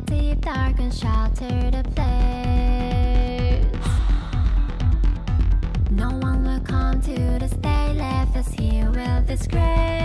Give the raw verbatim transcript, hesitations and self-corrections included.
deep, dark and sheltered place. No one will come to the stay, left us here with disgrace.